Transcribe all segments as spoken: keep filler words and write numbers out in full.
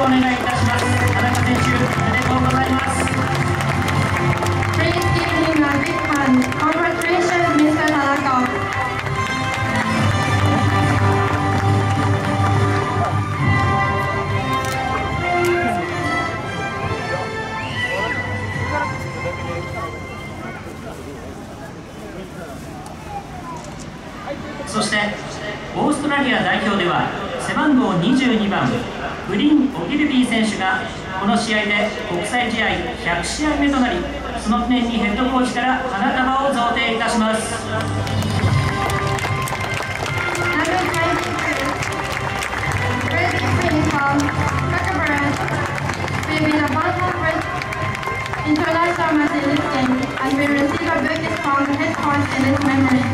をお願いいたします。田中選手、おめでとうございます。 Please give him a big hand. Congratulations, ミスター 田中。 そしてオーストラリア代表では背番号にじゅうにばんグリーン・オギルビー選手がこの試合で国際試合ひゃくしあいめとなり、その記念にヘッドコーチから花束を贈呈いたします。 International match in this game and will receive a bouquet from the head coach in his memory.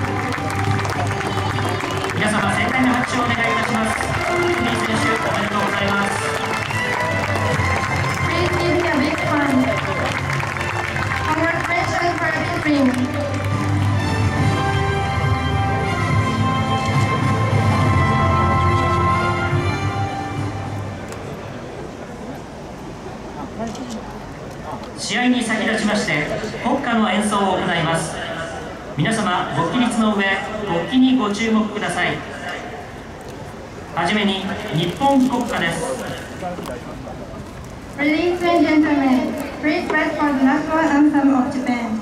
皆様、盛大な拍手をお願いいたします。グリーン選手、おめでとうございます。 Please give me a big hand. Congratulations for a big dream. 試合に先立ちまして国歌の演奏を行います。皆様、国旗率の上、国旗にご注目ください。はじめに日本国歌です。 Ladies and gentlemen, please wait for the national anthem of Japan.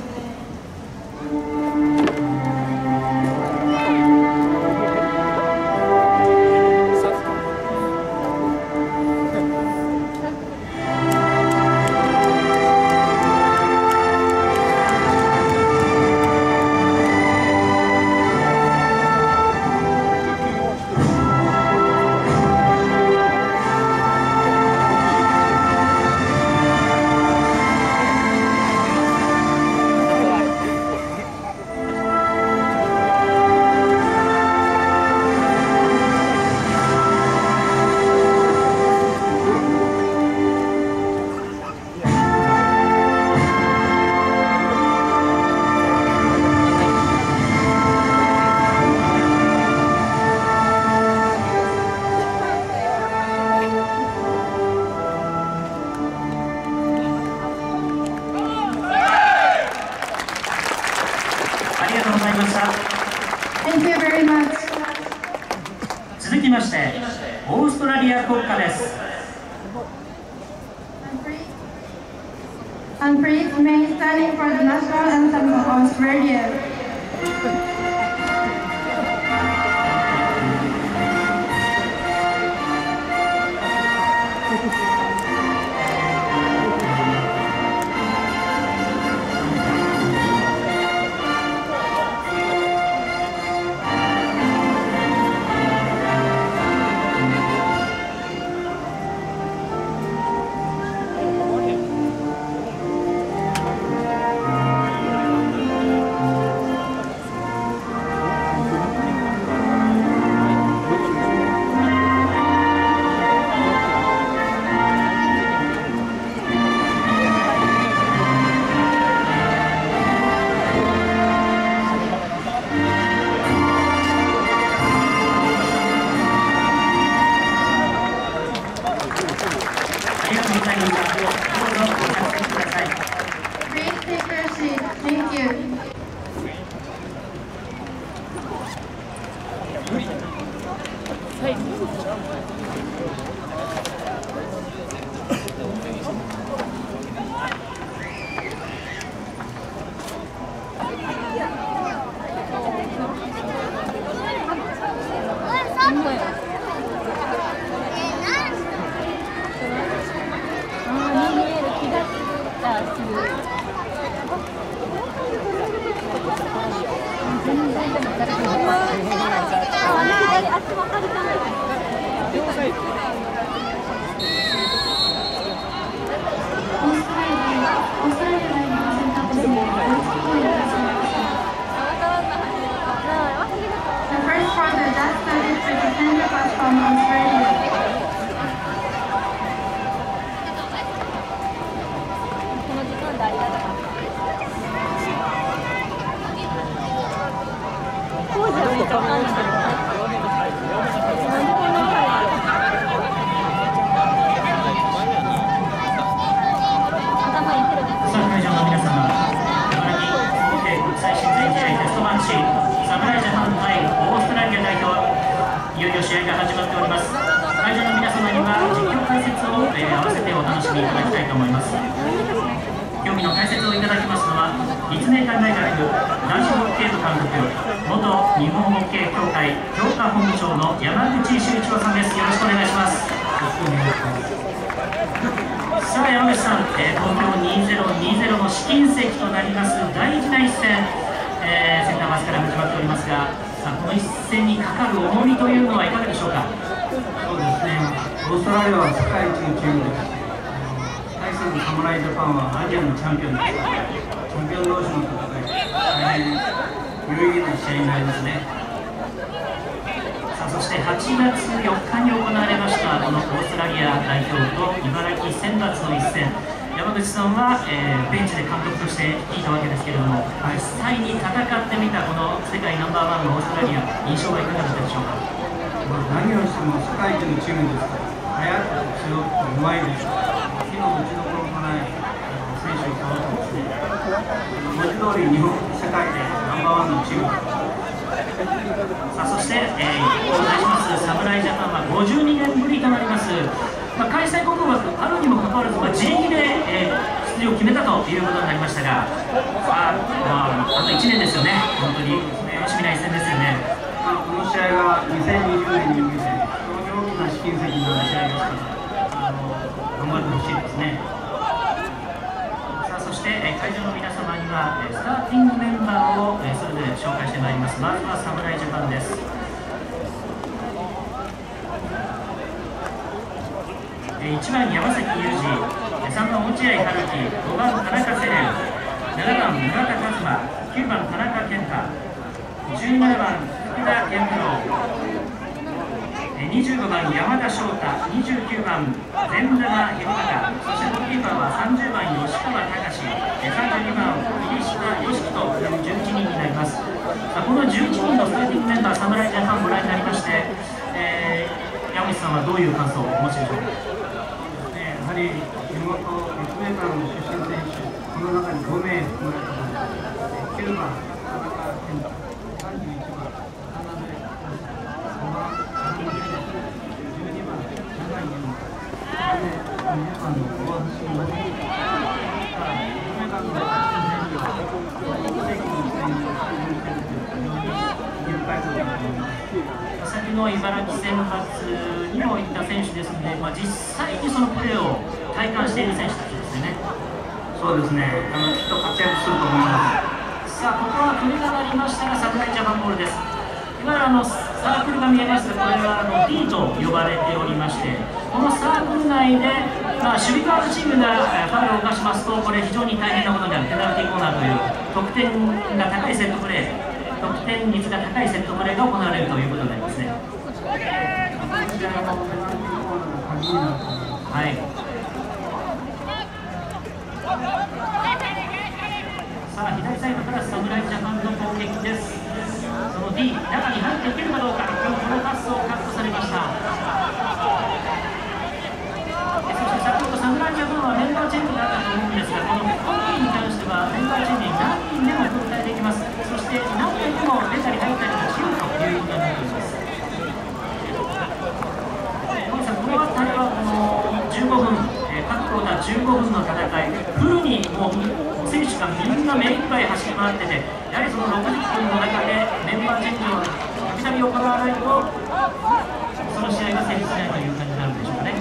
続きまして、オーストラリア国歌です。 And please remain standing for the national anthem of Australia. 「 えー、合わせてお楽しみいただきたいと思います。競技の解説をいただきますのは立命館大学男子ホッケー部監督、元日本ホッケー協会強化本部長の山口修一郎さんです。よろしくお願いします。さあ山口さん、えー、東京にせんにじゅうの試金石となります大事な一戦、えー、センターバスから始まっておりますが、さあこの一戦にかかる重みというのはいかがでしょうか。 そうですね、オーストラリアは世界一のチームです。対する侍ジャパンはアジアのチャンピオンです。チャンピオン同士の戦い、大変有意義な試合になりますね。 さあそしてはちがつよっかに行われましたこのオーストラリア代表と茨城選抜の一戦、山口さんは、えー、ベンチで監督として聞いたわけですけれども、はい、実際に戦ってみたこの世界ナンバーワンのオーストラリア、印象はいかがだったでしょうか。 何をしても世界一のチームですから、速く強くうまいです。火の打ちどころもない選手を揃ってですね、文字通り日本世界でナンバーワンのチームです。 さあそして、えー、お願いします侍ジャパンはごじゅうにねんぶりとなります、まあ、開催国枠あるにもかかわらず、まあ、自力で、えー、出場を決めたということになりましたが、さあ、まあ、あといちねんですよね、本当に楽しみな一戦ですよね。 まあ、この試合はにせんにじゅうねんに向けて非常に大きな試金石になる試合ですから、あの頑張ってほしいですね。 さあそして、えー、会場の皆様には、えー、スターティングメンバーを、えー、それぞれ紹介してまいります。まずは侍ジャパンです。いちばん山崎裕二、さんばん落合陽樹、ごばん田中セレン、ななばん村田和馬、きゅうばん田中健太、じゅうななばん福田健太郎、にじゅうごばん山田翔太、にじゅうきゅうばん善玉弘隆、そしてゴールキーパーはさんじゅうばん吉川隆、さんじゅうにばん入下良樹というじゅういちにんになります。さあこのじゅういちにんのスターティングメンバー、侍ジャパンご覧になりまして、えー、山口さんはどういう感想をお持ちでしょうか。 やはり地元立命館の出身選手、この中にごめい含まれています。きゅうばん田中健太、さんじゅういちばん渡辺、ごばんじゅうにばん永井優馬、にじゅうばんの大橋真理、立命館の出身選手は国籍の選手を配分しているという非常に有効だと思います。 先の茨城選抜にも行った選手ですので、まあ、実際にそのプレーを体感している選手たちですよね。 そうですね、あのきっと活躍すると思います。 さあここは笛が鳴りましたが侍ジャパンボールです。いわゆるあのサークルが見えますが、これはあの D と呼ばれておりまして、このサークル内で、まあ、守備側のチームがファウルを犯しますと、これ非常に大変なことになるペナルティーコーナーという得点が高いセットプレー、得点率が高いセットプレーが行われるということになりますね。はい。さあ左サイドから侍ジャパンの攻撃です。その D 中に入っていけるかどうか、このパスをカットされました。そして先ほど侍ジャパンはメンバーチェンジがあったと思うんですが、この今季に関してはメンバーチェンジ何人でも交代できます。そして何人でも出たり入ったりも自由ということになっています。小さん、この辺りはこのじゅうごふん、えー、各クオーターじゅうごふんの戦い、フルにもう選手がみんな目いっぱい走り回ってて、やはりそのろくじゅっぷんの中でメンバーチェンジをたびたび行わないと、その試合が成立しないという感じになるんでしょうかね。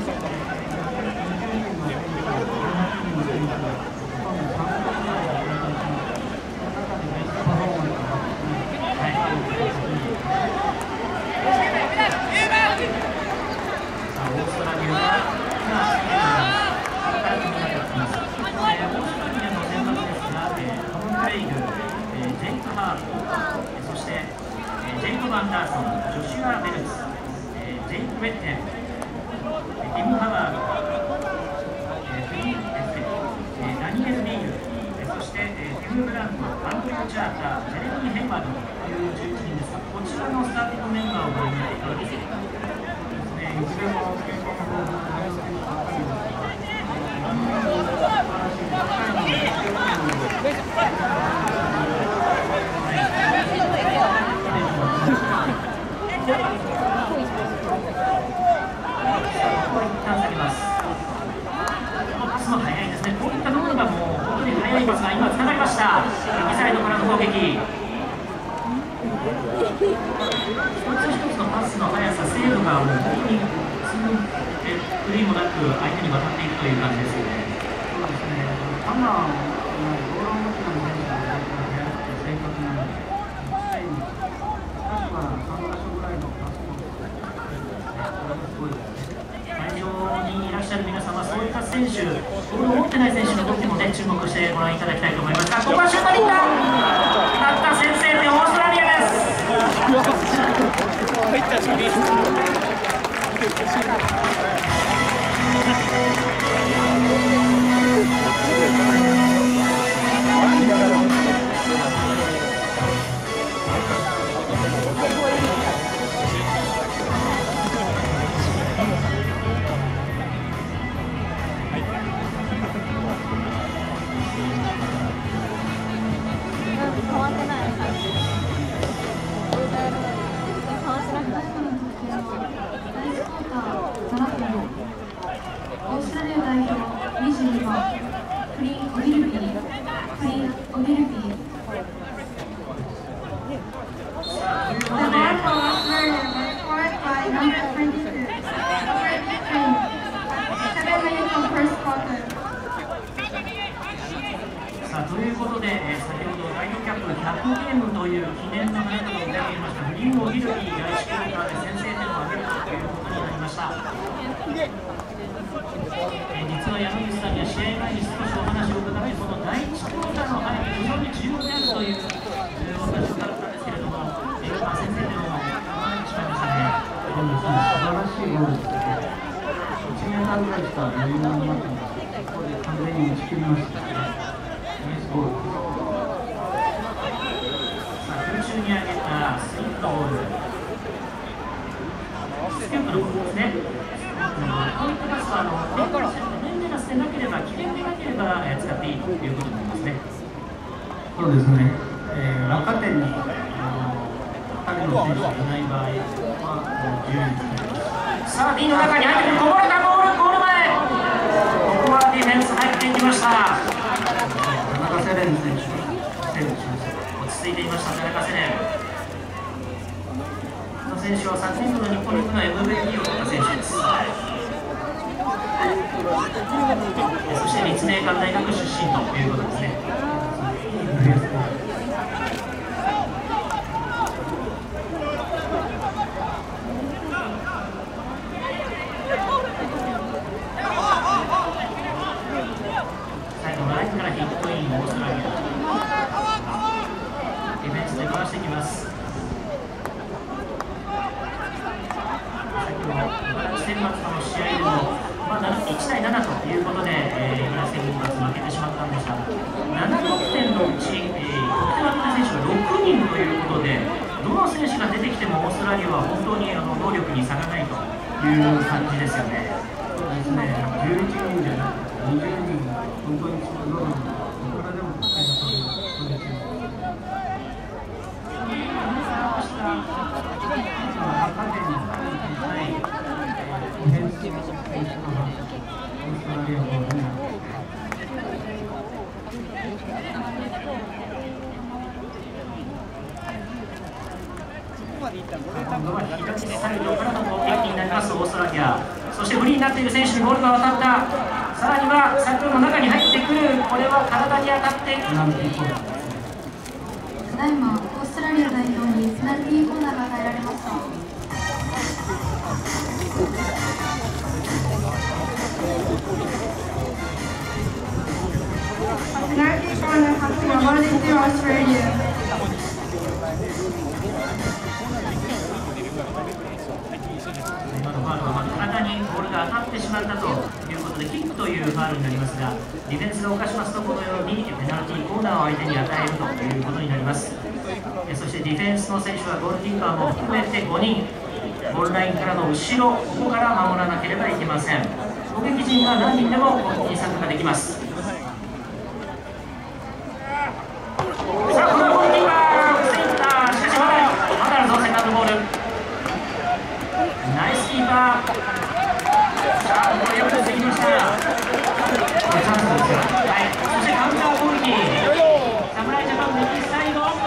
アンダーソン、ジョシュア・ベルツ、えー、ジェイク・ウェッテン、ティム・ハワード、えー、フリー・エッセ、えー、ダニエル・リール、えー、そして、えー、ティム・ブラント、アンドリュー・チャーター、ジェレミー・ヘイワードというじゅういちにんですが、こちらのスターティングメンバーをご覧になっていかがですか。 いずれも経験豊富な大学生ばかりです。 撃。一つ一つのパスの速さ、精度がもう本当にすぐフリーもなく相手に渡っていくという感じですよね。 そうですね。ハンマーをボールを持つような選手が速くて正確なので、常に確かさんかしょぐらいのパスをする。これがすごいですね。 会場にいらっしゃる皆様、そういった選手、ボールを持ってない選手の動きもね、注目してご覧いただきたいと思いますが、ここはシュートに行った。たった先制点、オーストラリアです。入ったしかね。 オーストラリア代表にじゅうにばん、フリン・オギルビー、フリン・オギルビー。The ball for Australia was scored by number twenty-two, Frederick Green, seven minutes of first quarter. さあということで、えー、先ほどライトキャップひゃくゲームという記念の花束をいただきましたフリン・オギルビー第いちクォーターで先制点を挙げるということになりました。えー、実は山口さんには試合前に少しお話を伺って、その第いちクォーターの入り非常に重要であるという、えー、お話を伺ったんですけれども、えー、先制点を奪われてしまいましたね。 そうですね。素晴らしいゴールですね。いちメーターぐらいしか余裕がなかったので、ここで完全に打ち切りましたね。ナイスゴールです。 空中に上げたスイートボール、スキュープのボールですね。こういったパスはあのメンテナンスでなければ、記念でなければ使っていいということになりますね。 そうですね。えー、落下点にあの彼の選手がいない場合は自由に使います。 さあ D の中に入ってくる、こぼれたボール、ゴール前。ここはディフェンス入っていきました。 田中セレン選手がセーブしました。 落ち着いていました田中セレン。この選手は昨年度の日本リーグの エムブイピー を取った選手です。そして立命館大学出身ということですね。最後のラインからヒットイン、オーストラリア。ディフェンスで回していきます。選抜との試合でも、まあ、いちたいななということで、えー、イギリス選抜負けてしまったんですが、なな得点のうち、えー、得点を挙げた選手がろくにんということで、どの選手が出てきてもオーストラリアは本当にあの能力に差がないという感じですよね。 そうですね。じゅういちにんじゃなくてにじゅうにんが本当にそのどこからでも得点が取れるそうですね。赤点にはいディフェンスの選手のオーストラリアボールになります。 今度は左サイドからの攻撃になりますオーストラリア。そしてフリーになっている選手にボールが渡った。さらにはサイドの中に入ってくる。これは体に当たってただいまオーストラリア代表にペナルティーコーナーが与えられました。Penalty corner has been awarded to Australia. 今のファウルは体にボールが当たってしまったということで、キックというファウルになりますが、ディフェンスが犯しますと、このようにペナルティーコーナーを相手に与えるということになります。そしてディフェンスの選手はゴールキーパーも含めてごにん、ゴールラインからの後ろ、ここから守らなければいけません。攻撃陣が何人でも攻撃に参加できます。さあ、このゴールキーパー、防いだ。しかしまだ、まだあるぞ、セカンドボール。ナイスキーパー。さあ、これよく防ぎました。これチャンスですよ。はい、そしてカウンター攻撃。侍ジャパン右サイド。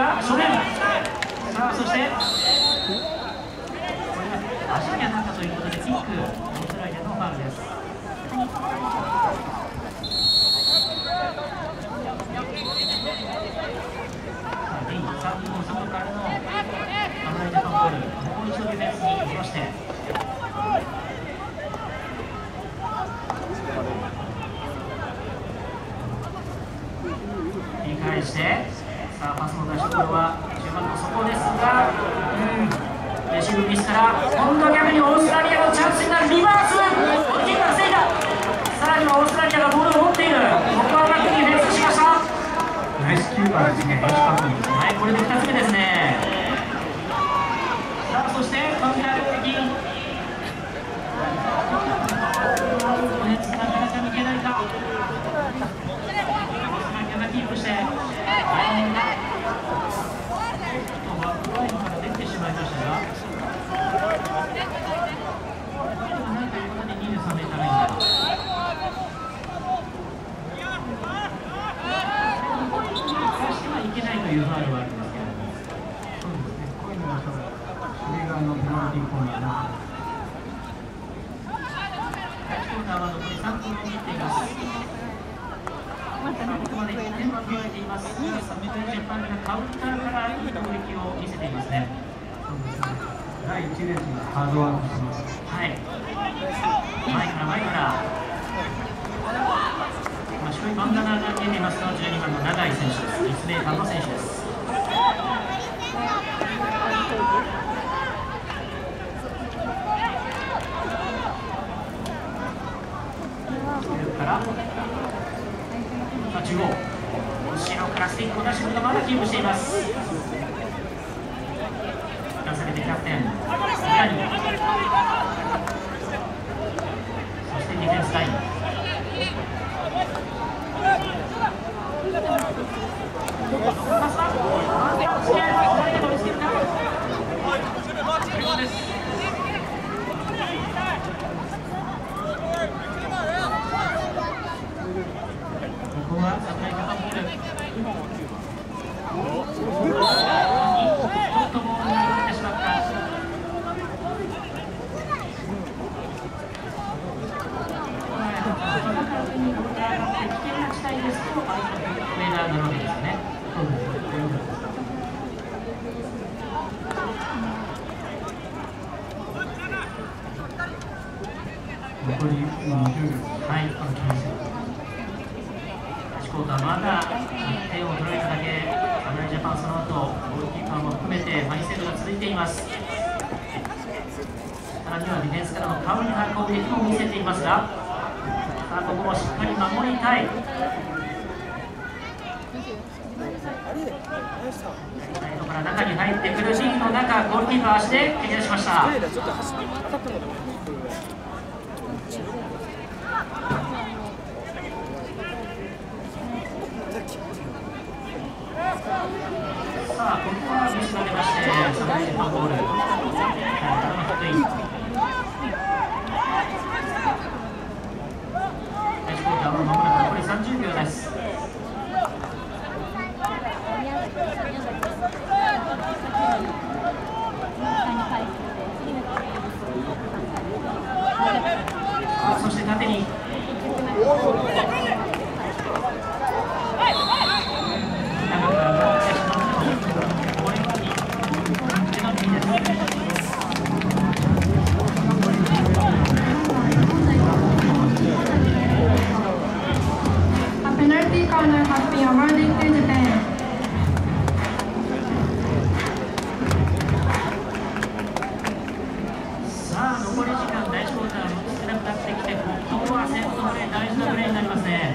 が正面。さあそして足に当たったということでキック、オーストラリアのファウルです。さあリン、サーブの外からの侍ジャパンボール、もう一度ディフェンスに戻して繰り返して、さあパスの出し所は中盤の底ですが、うん、レシーブミスから今度は逆にオーストラリアのチャンスになるリバース、ゴールキーパー防いだ。さらにはオーストラリアがボールを持っている。ここはうまくディフェンスしました。 ナイスキーパーですね。 はい、これでふたつめですね。さあそしてカウンター攻撃、これつなかなか抜けないか。キープして、バックラインから出てしまいましたが、なんということでにじゅうさんメートルラインだ。返してはいけないというファウルはあるんですけれども、 そうですね、こういうのがそれがあのペナルティーコーナーなので。 第一クォーターは残りさんぷんを切っています。ここまでいってんは加えています。侍ジャパンがカウンターからいい攻撃を見せていますね。 そうですね。だいいち列がハードワークしてます。 はい。前から前から。今白いバンダナが見えていますのはじゅうにばんの永井選手です。立命館の選手です。から中央、後ろからスティックを出してくるがまだキープしています。下げてキャプテン三谷、そしてディフェンスライン、パスはこれでも見つけるか。最後です。ここは侍ジャパンボール。ちょっとボールが動いてしまった。風にボールが上がって危険な地帯ですと、相手の上がなるわけですよね。そうですね。 残りいっぷんにじゅうびょう。 はい、この気持ち。クォーターまだいってんを取られただけ、侍ジャパンその後ゴールキーパーも含めてファインセーブが続いています。さらにはディフェンスからのカウンター攻撃も見せていますが、さあここもしっかり守りたい。サイドから中に入ってくるシーンの中、ゴールキーパー足で蹴り出しました。さあここはミスが出まして、侍ジャパンボール。第一クォーターはまもなく残りさんじゅうびょうです。そして縦に。 Penalty corner has been awarded to Japan. さあ残り時間、第一クォーターも少なくなってきて、ここはセットプレー、大事なプレーになりますね。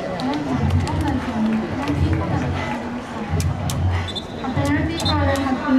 Penalty corner has been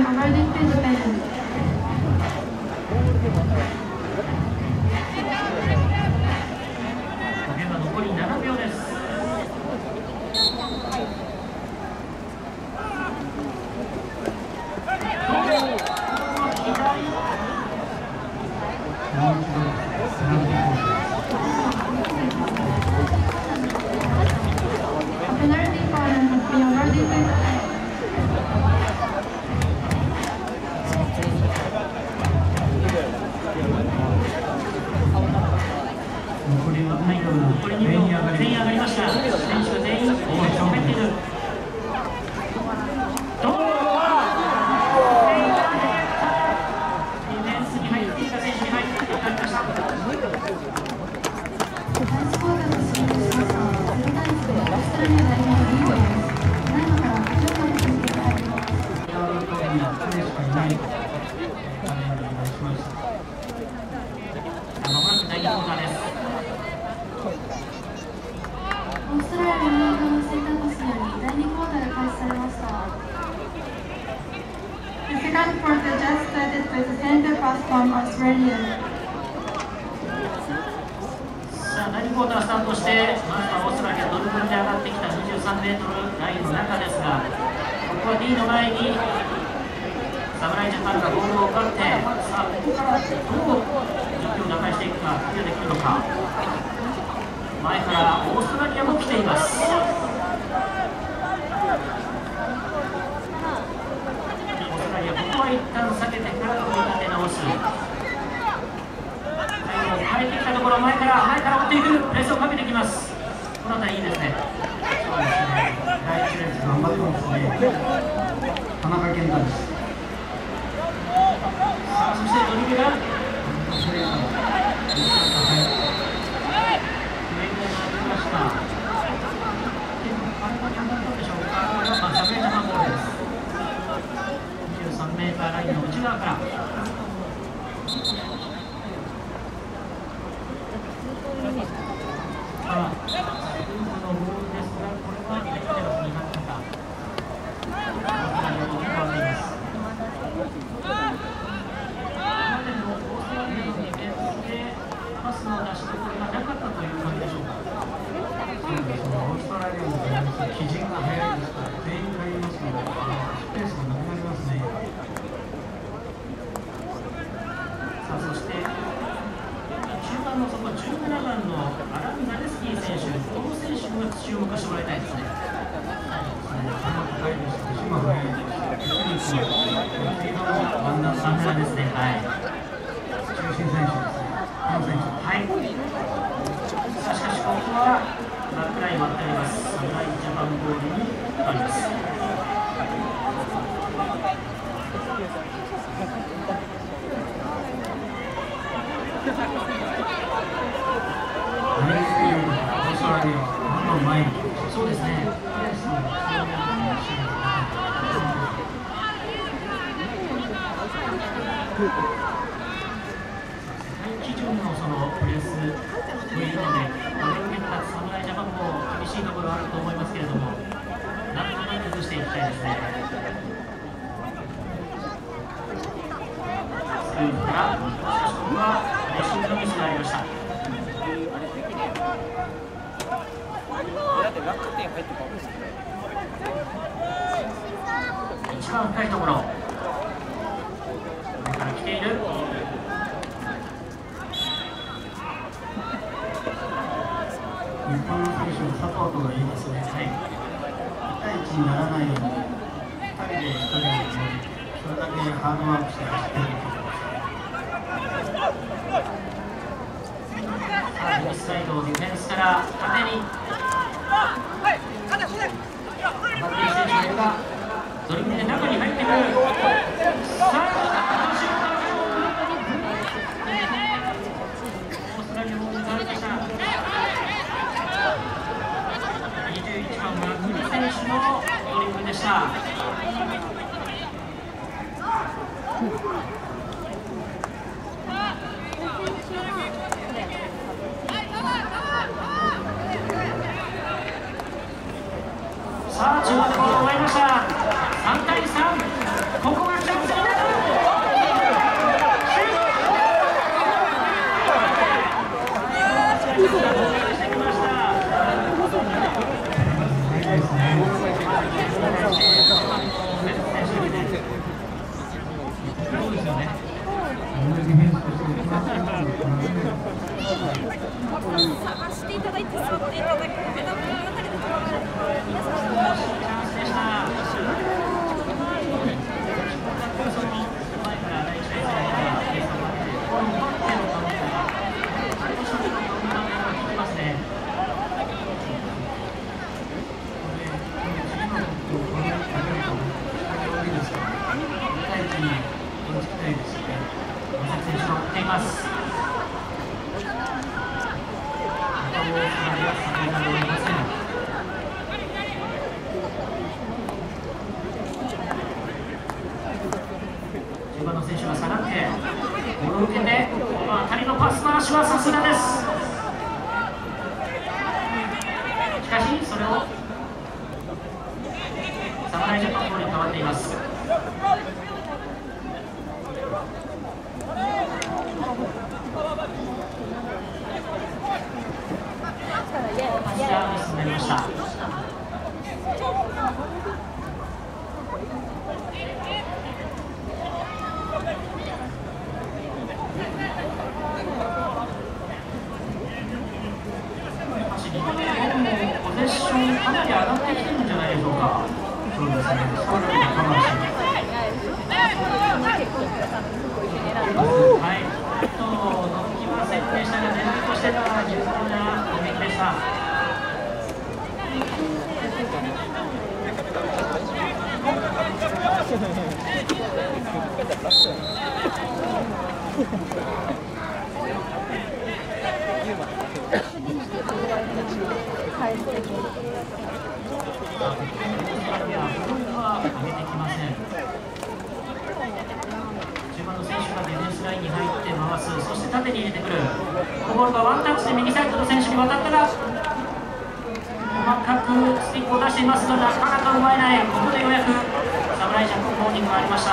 with the center pass from Australia. さあ、第にクォータースタートして、まずはオーストラリアドリブルで上がってきたにじゅうさんメートルラインの中ですが、ここは D の前に侍ジャパンがボールを奪って、さあここからどう状況を打開していくか、クリアできるのか。前からオーストラリアも来ています。オーストラリア、ここは一旦下げてから組み立て直す。変えてきたところ、前から前から追っていく、プレスをかけてきます。この辺りいいですね。 そうですね。第一列頑張ってますね。田中健太です。 さあ、そしてドリブルが上に上がりました。あれは何だったでしょうか。これはサブレージャパンボールです。にじゅうさんメーターラインの内側から。ああ、スクープのボールですが、これはレッドになったか。オーストラリアの変わっています。これまでのオーストラリアのディフェンスでパスの出しどころがなかったという感じでしょうか。 そうですね。オーストラリアのディフェンス、基準が速いですから、全員入りますので、スペースがなくなりますね。 さあ、そして中盤のそこじゅうななばんのアラン・ザレスキー選手、この選手に注目してもらいたいですね。 高いですし、足も速いですし、テクニックもスピードもワンダーサンダーですね。はい。 中心選手ですね。この選手。 はい。さあ、しかしここはバックライン割ってあります。侍ジャパンボールに変わります。そうですね。世界基準のそのプレスというので、これを受けた侍ジャパンも厳しいところあると思いますけれども、なんとか崩していきたいですね。スクープから、しかしここはレシーブのミスがありました。一番深いところ、上から来ている。 日本の選手のサポートがいいですね。はい。いち対いちにならないように、ふたりでひとりでそれだけハードワークして走っているということです。 さあ、右サイドディフェンスから縦に上がっている選手がいるが、ドリブルで中に入ってくる。さあ、シュートオーストラリアボールに変わりました。にじゅういちばんはグリ選手のドリブルでした。さあ、中盤でボールを奪いました。さんたいさん、ここがチャンスになる。シュート。してきました。そうですよね。 探していただいて、座っていただく、ペダルのあたりで取られる。皆さん、 チャンスでした。前から第一列がペースをかけて、ここにバッテンを守って、あれもちょっと読み場面が効きますね。山崎選手が追っています。じゅうばんの選手が下がってボールを受けて、この辺りのパス回しはさすがです。しかしそれを侍ジャパンボールに変わっています。 上がってきてるんじゃないでしょうか。 そうですね、ストレートカバーしてます。 はい、えっと、伸びませんでしたが、全体としては有効な攻撃でした。ラインに入って回す、そして縦に入れてくる。ボールがワンタッチで右サイドの選手に渡ったら細かくスティックを出していますが、なかなか奪えない。ここでようやく侍ジャパンモーニングがありました。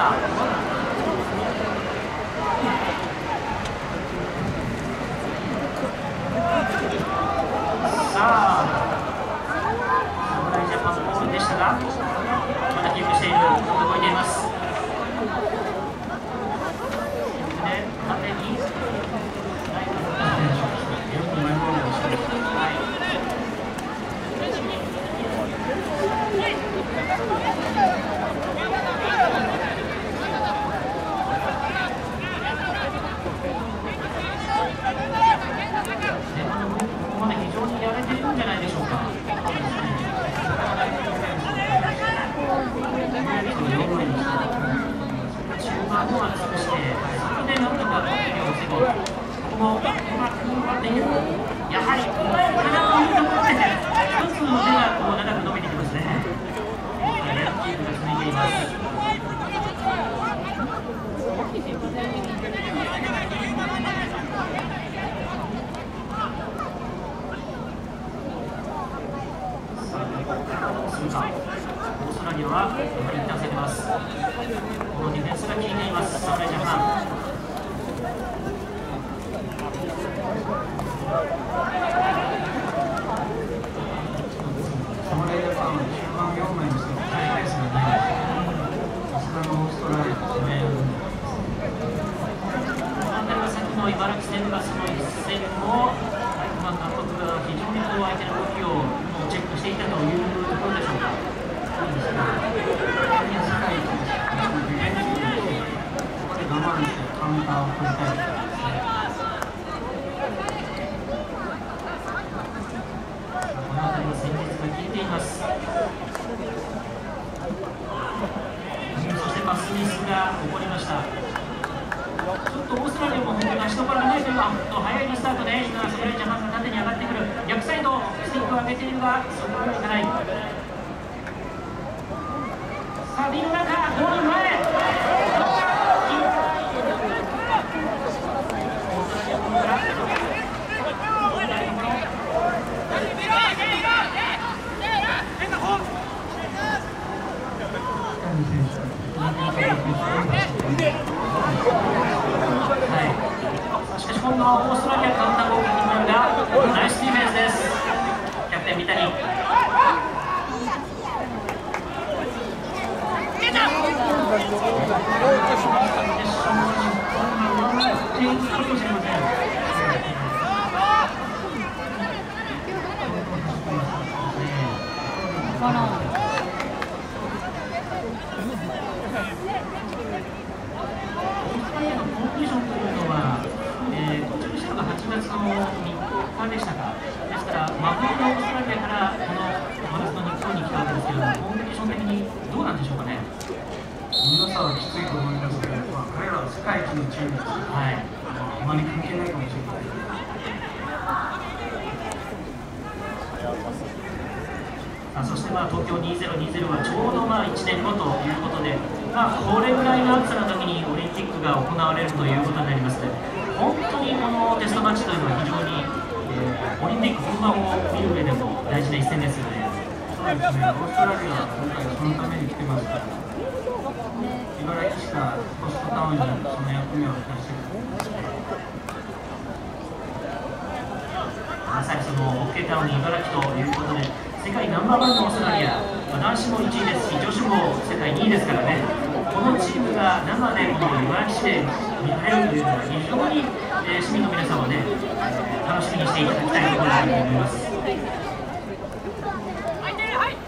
さあ侍ジャパンボールでしたが、まだキープしている。動いています。やはり前からというところで一つの手がこう長く伸びてきますね。キープが続いています。オーストラリアは一旦下げます。このディフェンスが効いています、侍ジャパン。 侍ジャパンは中盤よんまいにしてハイペースがない。さすがのオーストラリアですね。 この辺りはさっきの茨城戦がその一戦も監督が非常にこう相手の動きをチェックしていたというところでしょうか。 そうですね。世界一です。ディフェンスでここで我慢してカウンターを取りたいところですね。 この辺りは戦術が効いています。そしてパスミスが起こりました。ちょっとオーストラリアも本当に足のからないというか、早いリスタートで今、侍ジャパンが縦に上がってくる。逆サイド、スティックを上げているが、そこまでいかない。さあ、ビル中、ゴール前。しかし今度はオーストラリアカウンター攻撃になるが、ナイスディフェンスです。キャプテン三谷。はちがつのみっかでしたか。ですから、真冬のオーストラリアからこの真夏の日本に来たわけですけれども、コンディション的にどうなんでしょうかね。 温度差はきついと思いますけど、まあ、彼らは世界一のチームです。はい。あまり関係ないかもしれない。 あそしてまあ東京にせんにじゅうはちょうどまあいちねんごということで、まあ、これぐらいの暑さの時にオリンピックが行われるということになりますので、本当にこのテストマッチというのは非常に、えー、オリンピック本番を見る上でも大事な一戦ですよね。 そうですね、オーストラリアは今回そのために来てますから、茨城市がホストタウンにその役目を果たしている。 まさにそのホッケータウンに茨城ということで、世界ナンバーワンのオーストラリア、男子もいちいですし、女子も世界にいですからね、このチームが生でこの茨城市で見られるというのは、非常に、えー、市民の皆さんはね、楽しみにしていただきたいところだと思います。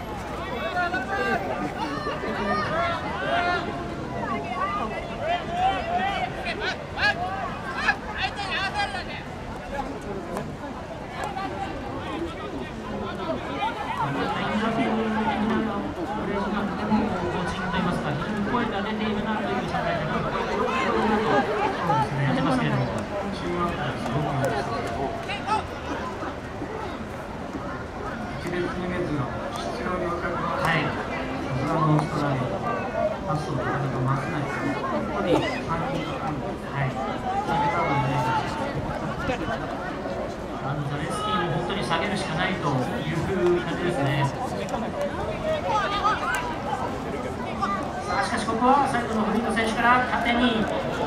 こはサイドのフリード選手から縦に。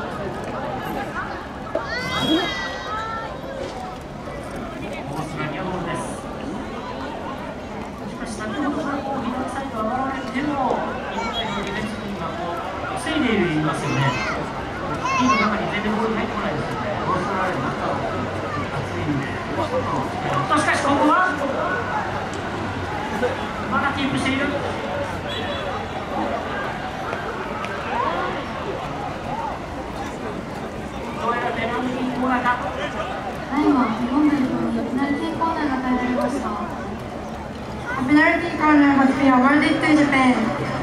オーストラリアボールです。しかし先ほどからこう左サイド上がられても日本代表のディフェンス陣がこう防いでいますよね。ピンの中に全然ボール入ってこないですよね。 オーストラリアの中は暑いんで、 としかしここはまだキープしている。どうやらペナルティーコーナーか。 今、日本代表にペナルティーコーナーが与えられました。ペナルティーコーナーhas been awarded to Japan.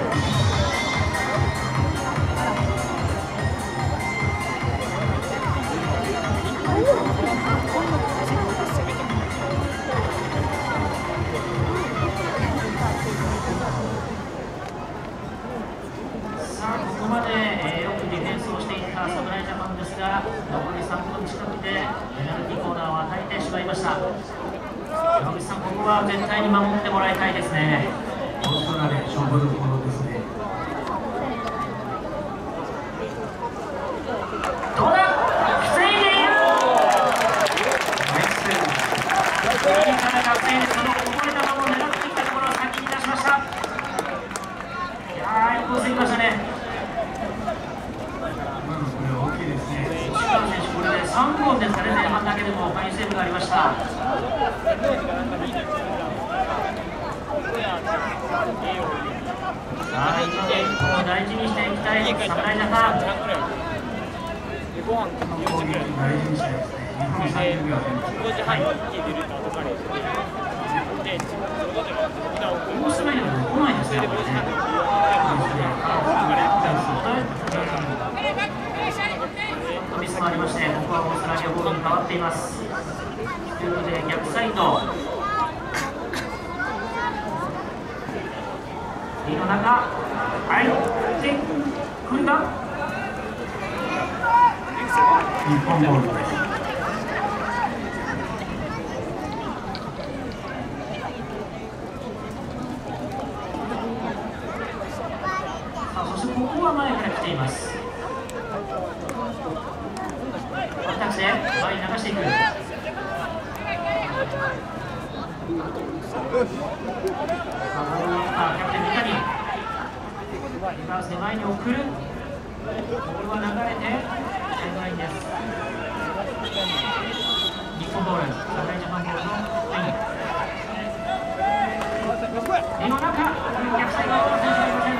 さあ、ここまで、えー、よくディフェンスをしていた侍ジャパンですが、残りさんぷん近くでペナルティーコーナーを与えてしまいました。山口さん、ここは絶対に守ってもらいたいですね。 オーストラリア勝負どころですね。 どうだ、防いでいる。右からが防いで、そのこぼれた球を狙ってきたところを先に出しました。いやー、よく防ぎましたね。 今のこれは大きいですね。 石川選手、これでさんぼんですかね、前半だけでもファインセーブがありました。さあ、いちてんを大事にしていきたい侍ジャパン。 攻撃大事にしたいですね。日本さんじゅうびょう。 はい。オーストラリアも来ないですね。ミスもありまして、ここはオーストラリアボールに変わっています。ということで逆サイド。リの中、入ってくるか。 日本ボールです。 さあ、そしてここは前から来ています。ワンタッチで前に流していく。さあ、キャプテン三谷。リバースで前に送る。ボールは流れてサイドラインです。日本ボール、侍ジャパンボールのライン。リの中、逆サイドの選手がいません。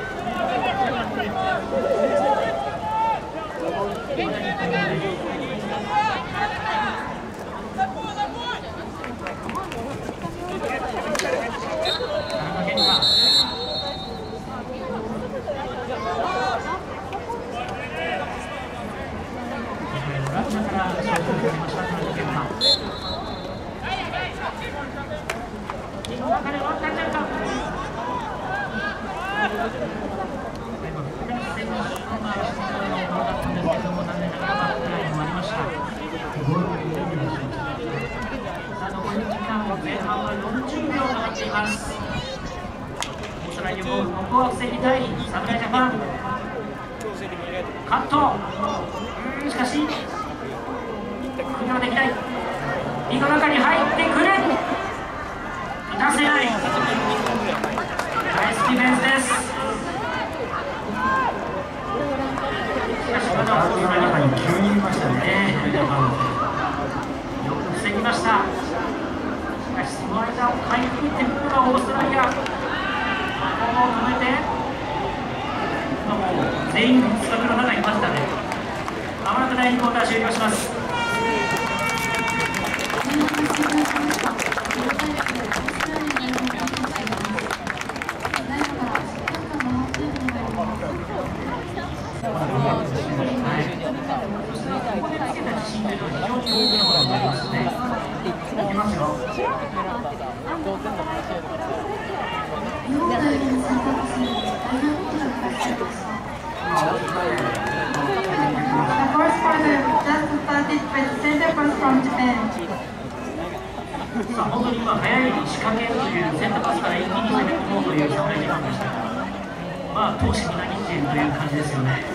前半はよんじゅうびょうとなっています。オーストラリアボール、ここは防ぎたい侍ジャパン。カット、うん、しかしクリアできない。リの中に入ってくる。打たせない。ナイスディフェンスです。しかしまだオーストラリアに急にいましたね。よく防ぎました。その間をかいくぐってくるのがオーストラリア。ここを止めて、もう全員スタッフの中にいましたね。まもなくだいにクォーター終了します。ここでつけた自信というのは非常に大きなことになりますね。いきますよ。さあ、本当に今、早い仕掛けというセンターパスから一気に攻め込もうという侍ジャパンでしたが、 まあ、闘志みなぎっているという感じですよね。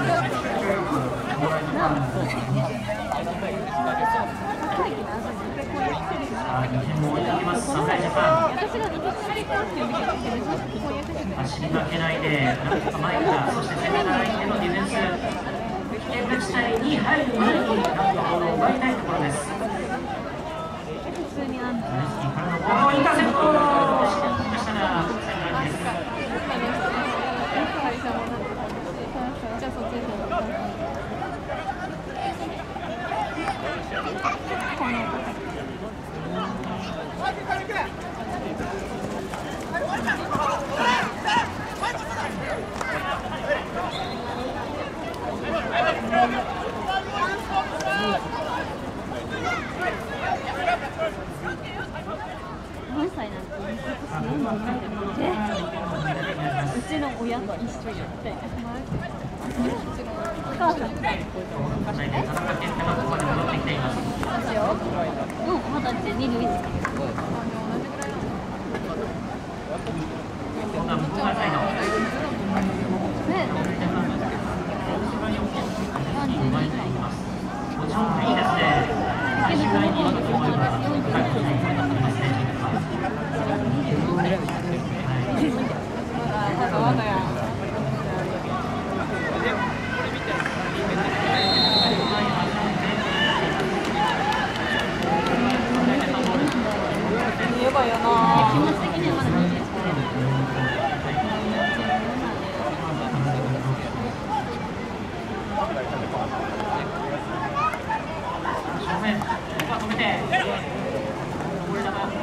さあ、にてんも置いてきます、侍ジャパン。走り負けないで、なんとか前から、そしてセンターラインでのディフェンス、危険な地帯に入る前に、なんとかボールを奪いたいところです。おー、インターセプト、しましたが、センターラインです。 何歳なんてうちの親と一緒よってお母さんうん、まだってにじゅういち今度は向こう側サイド。もちろんいいですね。最終回にボールが高いことになっていますね。 やばいよな。気持ち的にはまだにじゅういち正面、ここは止めて。これだな。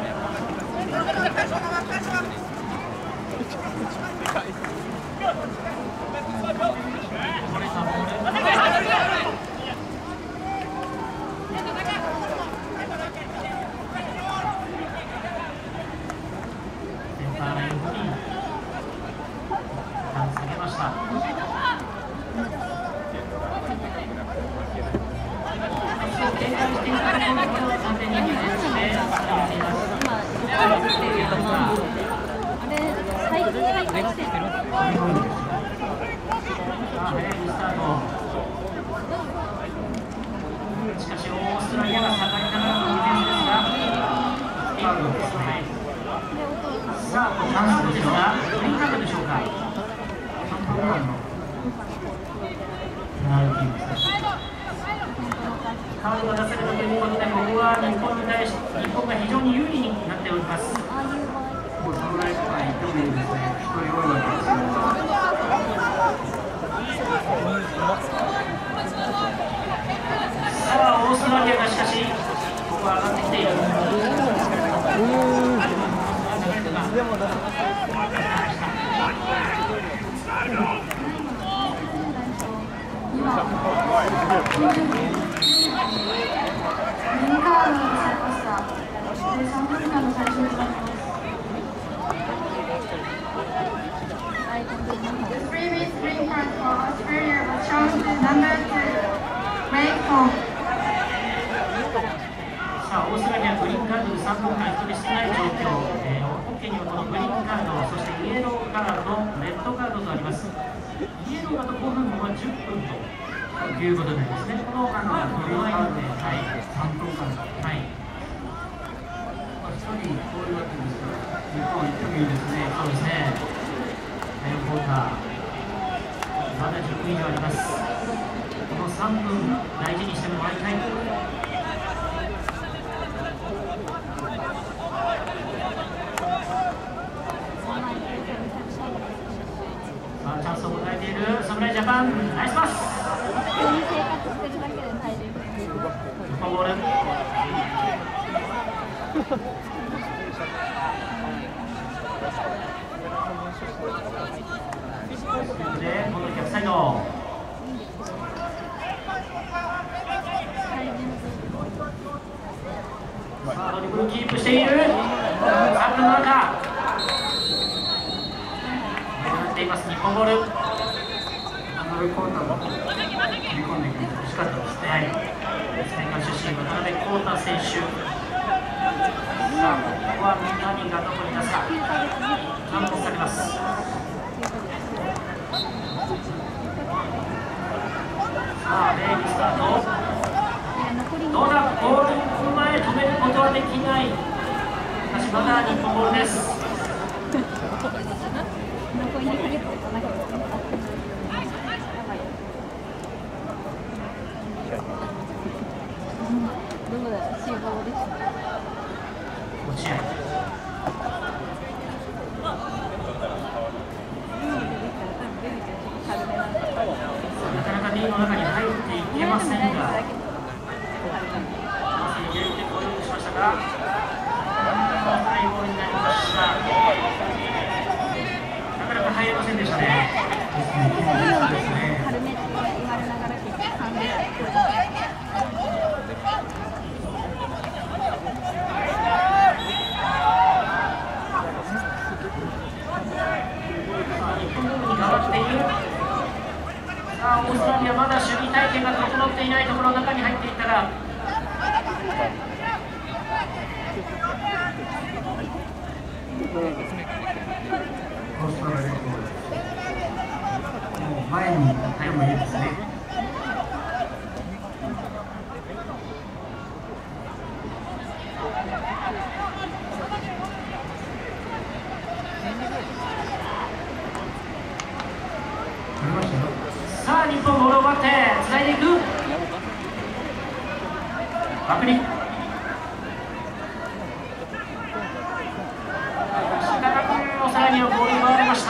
しかしオーストラリアが下がりながらのディフェンスですが、ファウルですね。さあ、チャンスですが、グリーンカードでしょうか。さんぷんかんのペナルティーですね。カードが出せるということで、ここは日本に対し、日本が非常に有利になっております。 もう侍ジャパン一人ですね、一人多いわけですよ。 さあ、オーストラリアがしかし、ここは上がってきている。でもだ The previous green card for Australia was shown to number two, Ray Kong. さあ、オーストラリアグリーンカードでさんぶんかんひとり少ない状況、えー、ホッケーにはこのグリーンカード、そしてイエローカード、レッドカードとあります。イエローだと後半後はじゅっぷんということでですね、このあのグリーンカードで、はい、 さんぷんかん。 はい。 まあ、一人こういうわけですから、日本行ってもいいですね。 そうですね。第よんクォーター、まだじゅっぷん以上あります。このさんぷん、大事にしてもらいたい。さあ、チャンスを迎えている侍ジャパン、ナイスパス。 普通に生活してるだけで大変。 日本ボール。で、今度逆サイド。さあ、ドリブルキープしている。さんぷんの中。狙っています、日本ボール。 アナルコータも飛び込んできて欲しかったですね。 はい。スペイン出身、渡辺康太選手。さあ、ここは何がどこに出すか。反応されます。 の中に入っていけませんが、まさに入れてこようとしましたが、最後になりました。なかなか入れませんでしたね。 軽めって言われながら結局さんびゃく。 さあ、オーストラリアまだ守備体系が整っていないところの中に入っていったら、 オーストラリアもう前に行ってもいいですね。 さあ、日本ボールを奪ってつないでいく。バクリ。しかたくオーストラリアのボールを奪われました。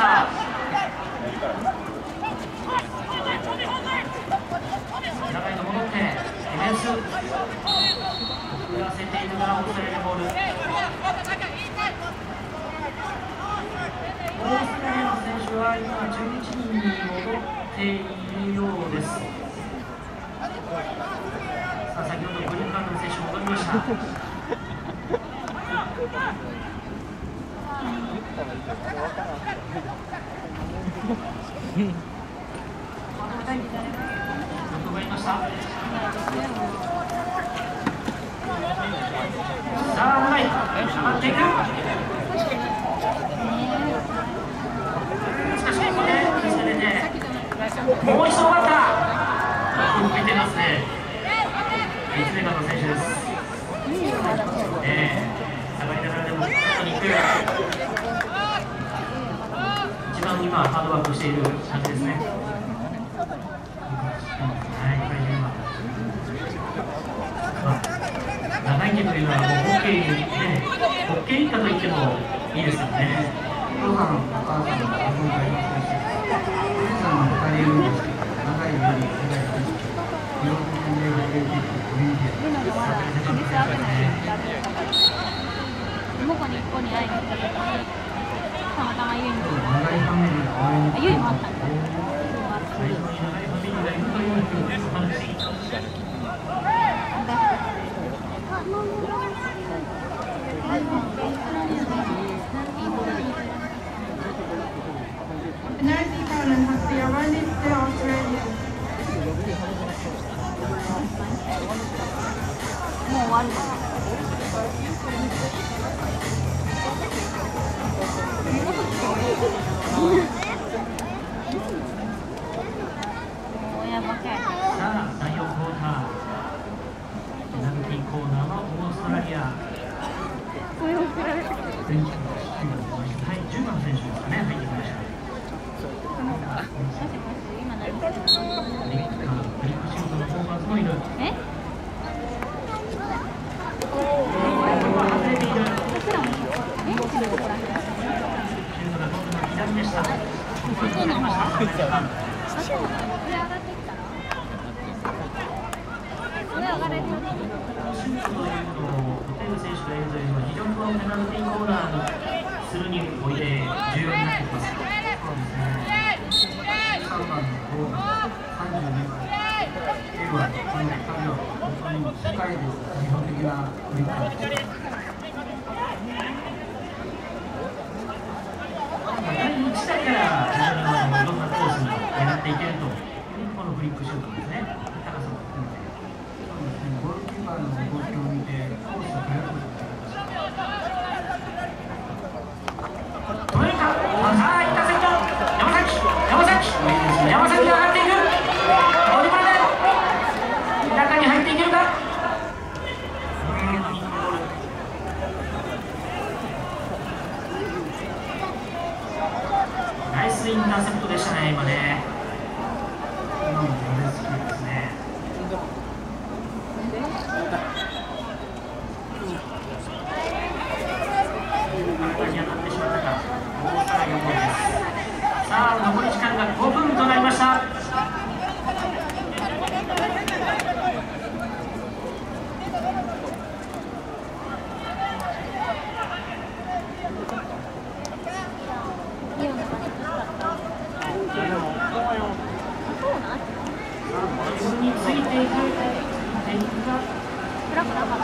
中へと戻ってディフェンス。振らせているのがオーストラリアのボール。オーストラリアの選手は今じゅういちにんに戻っているようです。さあ、先ほどグリーンカードの選手戻りました。横がいました。さあ、長い上がっていく。しかしここでミスが出て、もう一度奪った。受けてますね。立命館の選手です。ええ、下がりながらでも後に行く。一番今ハードワークしている感じですね。はい、これで今。長い手というのはもうホッケーにね、ホッケー一家と言ってもいいですよね。 お父さん、お母さん、今回いますし、お姉さんもふたりいるんですけど、長いより長いです。日本人でオリンピック、オリンピック。 向こうに一個に会いに行った時にたまたまユイに長いファミリーが応援に来て、 ユイもあったんだ。 最初に長いファミリーがいるというお話。 Penalty tournament has been awarded to Australia. もう終わる。親バカや。 さあ、だいよんクォーター。ペナルティーコーナーのオーストラリア。 それを比べて。 はい、じゅうばんの選手ですかね、入ってきました。 今何してるの？ フリックシュートのフォーバーズもいる。 え？ 外れている。 私らもえ？シュートシュートがゴールの左でした。 外の方？外の方？上上がってきたの？上上がれるよね。 シュートというのを打てる選手がいるというのは非常にこのペナルティーコーナーにするにおいて重要になってきます。 そうですね。さんばんのゴール、さんじゅうにばん。エルはこのふたりを本当に世界で日本的なフリックです。 だいいちだから非常にいろんなコースに狙っていけるというこのフリックシュートですね。高さも含めて。 そうですね。ゴールキーパーの動きを見てコースを変えることができました。 止めるか。さあ、インターセプト。山崎、山崎、山崎が上がっていく。オリバルで中に入っていけるか。ナイスインターセプトでしたね、今ね。 今もレスキューですね。 体に当たってしまったか。オーストラリアボールです。さあ、残り時間がごふんとなりました。 自分についていく、ついていくが。 暗くなかった？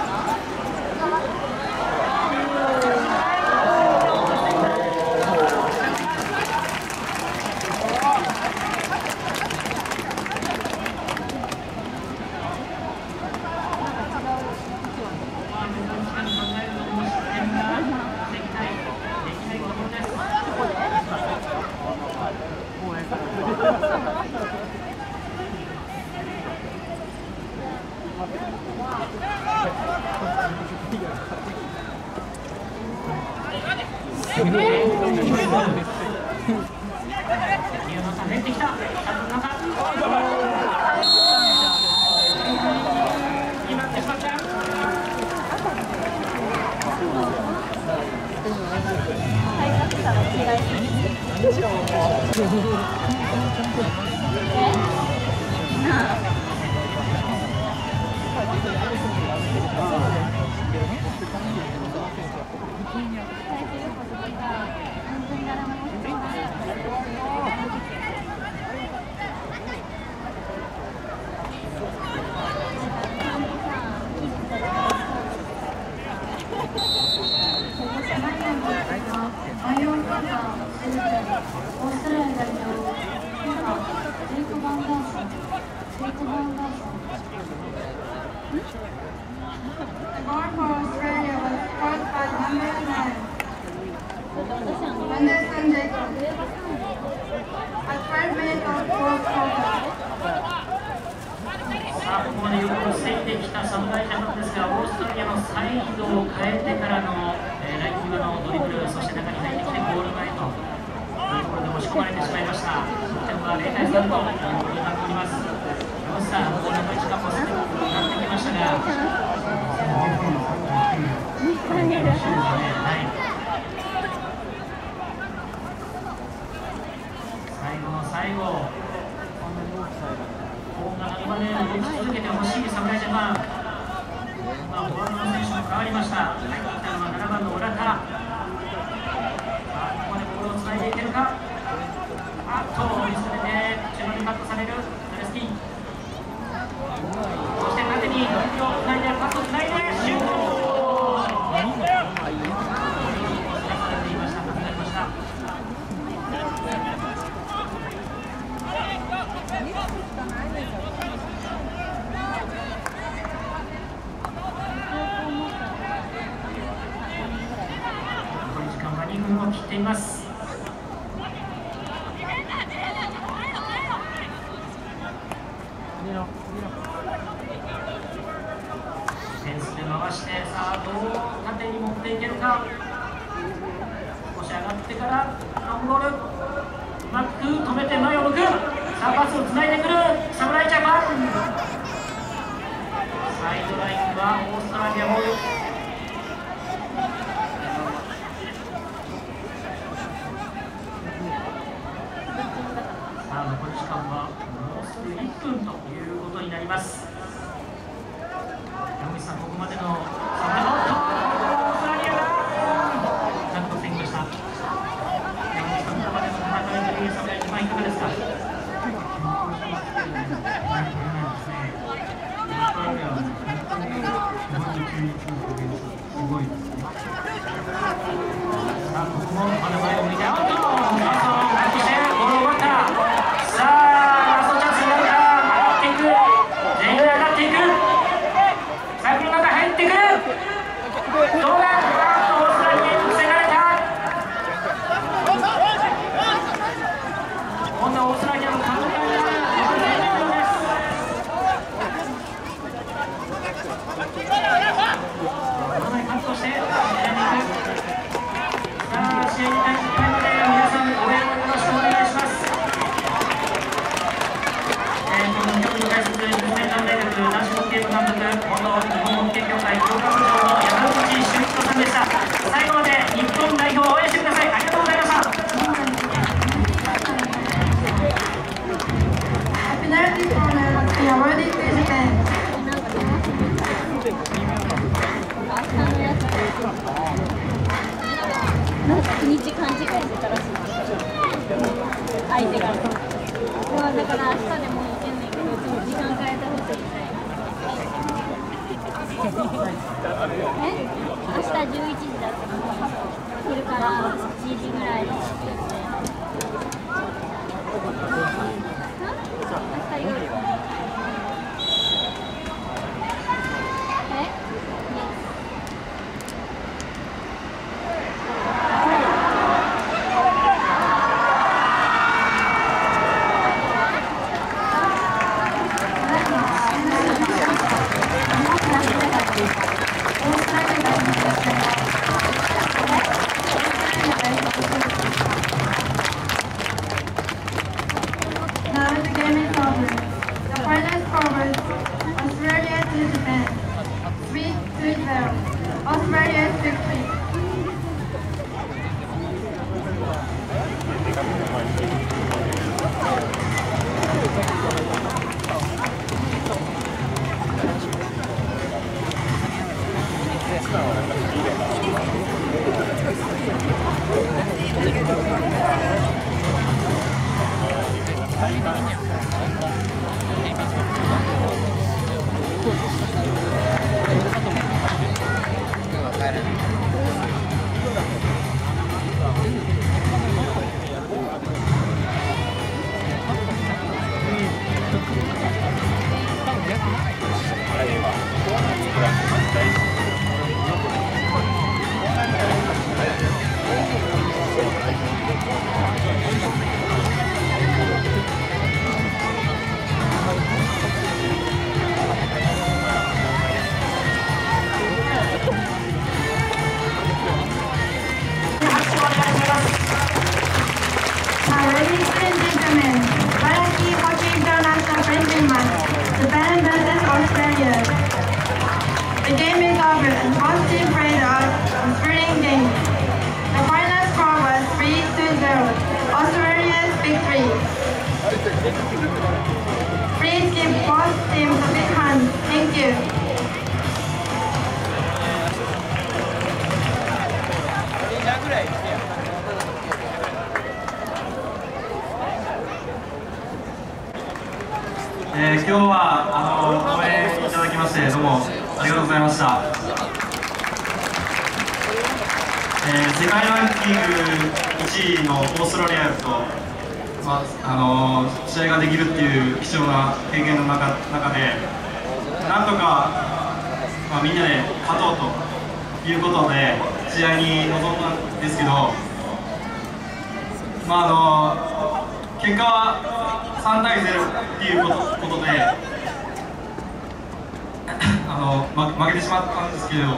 サークルの中入ってくる。 相手が。だから明日でもいけんねんけど、ちょっと時間変えてほしいみたいな。え？明日じゅういちじだったのに、昼からしちじぐらいにしてて。明日夜。 Now the game is over. The final score was Australia to Japan, three to zero. Australia's victory. Ladies and gentlemen, Wailaki Hockey International Friendly Match, Japan versus Australia. The game is over and both teams played out a thrilling game. The final score was three to zero, Australia's victory. Please give both teams a big hand. Thank you. Eh, 今日はあの応援いただきましてどうもありがとうございました。えー、世界ランキングいちいのオーストラリアと、まあ、あの試合ができるっていう貴重な経験の中、中でなんとか、まあ、みんなで勝とうということで試合に臨んだんですけど、まあ、あの結果はさんたいゼロっていうこと、ことであの、ま、負けてしまったんですけど、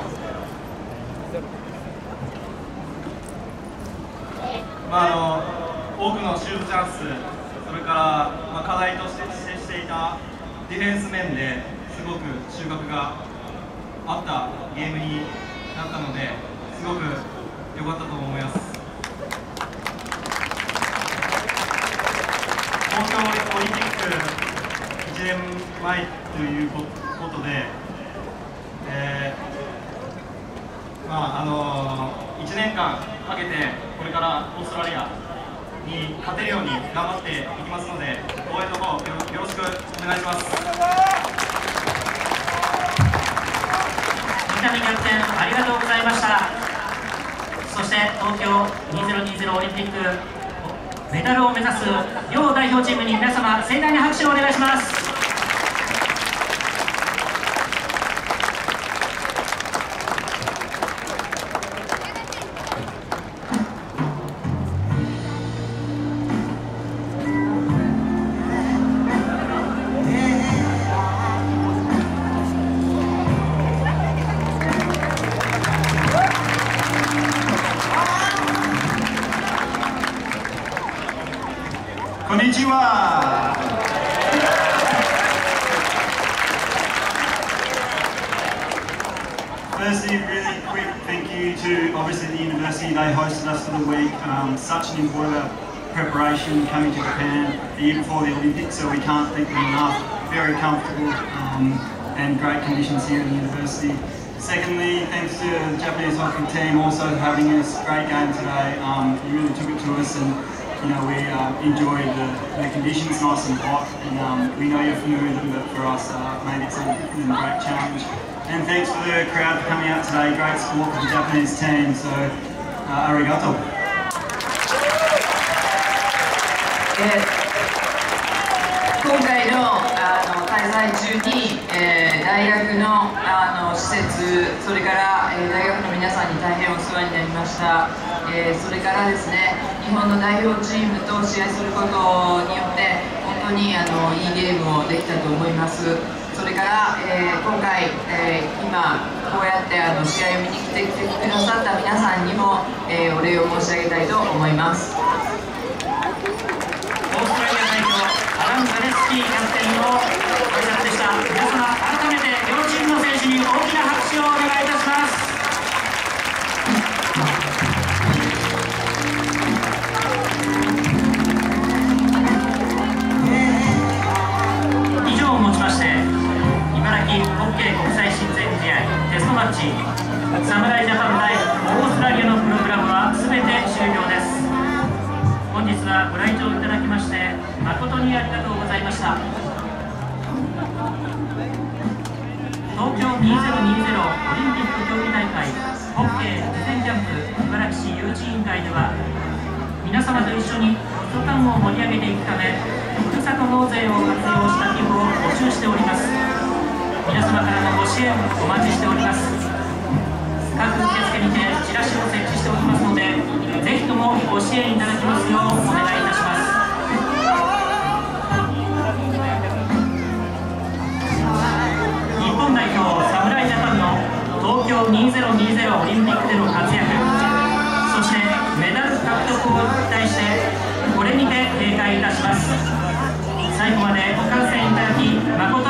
まあ、あの多くのシュートチャンス、それから、まあ、課題として指定していたディフェンス面ですごく収穫があったゲームになったのですごく良かったと思います。東京オリンピックいちねんまえということで、えーまああのー、いちねんかんかけてこれからオーストラリアに勝てるように頑張っていきますので応援の方よろしくお願いします。 三上キャプテンありがとうございました。そして東京にせんにじゅうオリンピックメダルを目指す両代表チームに皆様盛大な拍手をお願いします。 こんにちは。Firstly, really quick thank you to obviously the university. They hosted us for the week. Um, such an important preparation coming to Japan the year before the Olympics, so we can't thank them enough. Very comfortable um, and great conditions here at the university. Secondly, thanks to the Japanese hockey team also for having us. Great game today. Um, you really took it to us, and you know, we uh, enjoy the, the conditions nice and hot, and um, we know you're familiar with them, but for us, uh, maybe it's a different and great challenge. And thanks for the crowd for coming out today. Great support for the Japanese team, so uh, arigato. 今回のあの滞在中に、えー、大学のあの施設、それから、えー、大学の皆さんに大変お世話になりました、えー、それからですね、日本の代表チームと試合することによって本当にあのいいゲームをできたと思います。それから、えー、今回、えー、今こうやってあの試合を見に来てくださった皆さんにも、えー、お礼を申し上げたいと思います。 アラン・ザレスキーキャプテンの挨拶でした。皆様、改めて両チームの選手に大きな拍手をお願いいたします。以上をもちまして、茨城ホッケー国際親善試合テストマッチ侍ジャパン対オーストラリアのプログラムは全て終了です。本日はご来場いただきまして誠にありがとうございました。東京にせんにじゅうオリンピック競技大会ホッケー事前ジャンプ茨城市誘致委員会では、皆様と一緒にホストタウンを盛り上げていくため、ふるさと納税を活用した寄付を募集しております。皆様からのご支援お待ちしております。各受付にてチラシを設置しておりますので、ぜひともご支援いただきますようお願いいたします。日本代表侍ジャパンの東京にせんにじゅうオリンピックでの活躍、そしてメダル獲得を期待してこれにて閉会いたします。最後までご観戦いただき誠